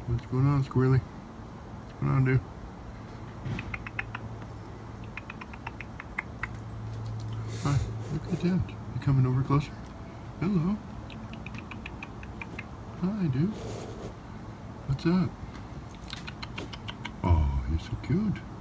What's going on, Squirrely? What's going on, dude? Hi, look at that. You coming over closer? Hello. Hi, dude. What's up? Oh, you're so cute.